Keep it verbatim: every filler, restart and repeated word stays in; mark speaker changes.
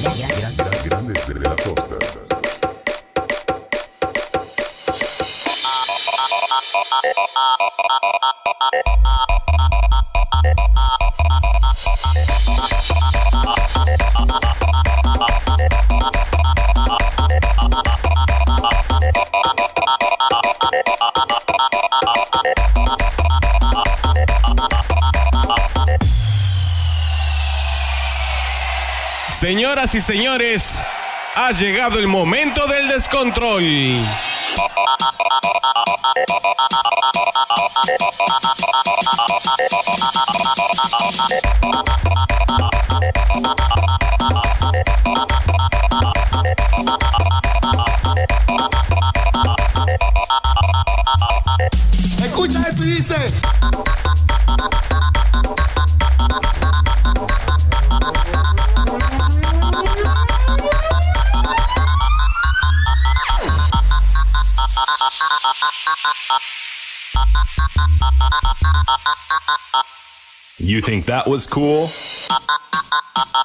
Speaker 1: Grandes de la costa.
Speaker 2: Señoras y señores, ha llegado el momento del descontrol.
Speaker 3: Escucha esto y dice...
Speaker 4: You think that was cool?